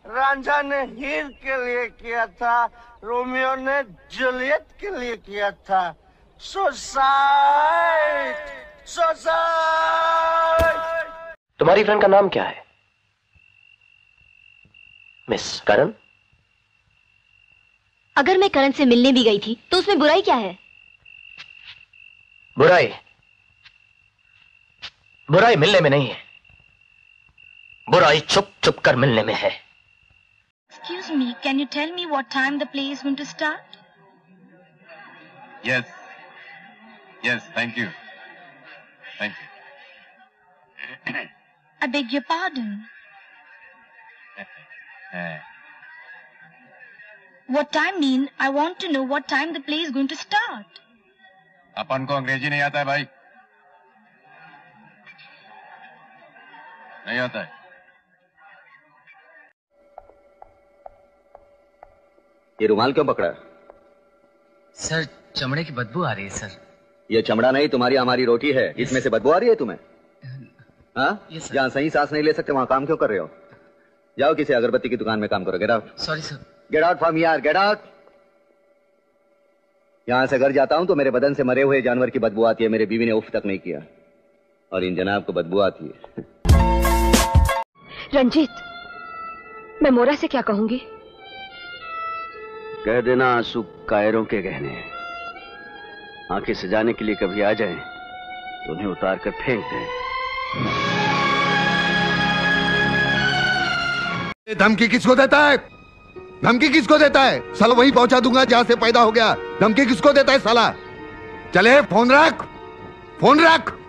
रांझा ने हीर के लिए किया था, रोमियो ने जूलियट के लिए किया था। Suicide, suicide. तुम्हारी फ्रेंड का नाम क्या है? मिस करण? अगर मैं करण से मिलने भी गई थी तो उसमें बुराई क्या है? बुराई मिलने में नहीं है, बुराई छुप छुप कर मिलने में है। Excuse me, can you tell me what time the play is going to start? Yes. Yes, thank you. Thank you. I beg your pardon. What time mean? I want to know what time the play is going to start. अपन को अंग्रेजी नहीं आता है भाई? नहीं आता है? ये रुमाल क्यों पकड़ा? सर, चमड़े की बदबू आ रही है सर। ये चमड़ा नहीं, तुम्हारी हमारी रोटी है। इसमें से बदबू आ रही है तुम्हें? हाँ? जहाँ सही सांस नहीं ले सकते वहाँ काम क्यों कर रहे हो? जाओ किसी अगरबत्ती की दुकान में काम करो। Get out. Sorry sir. Get out from here, get out. यहाँ से घर जाता हूँ तो मेरे बदन से मरे हुए जानवर की बदबू आती है। मेरी बीवी ने उफ तक नहीं किया और इन जनाब को बदबू आती है। रंजीत, मैं मोरा से क्या कहूंगी? कह देना आंसू कायरों के गहने हैं। आंखें सजाने के लिए कभी आ जाएं तो उन्हें उतार कर फेंक दें। धमकी किसको देता है? धमकी किसको देता है? साला वहीं पहुंचा दूंगा जहां से पैदा हो गया। धमकी किसको देता है साला? चले फोन रख, फोन रख।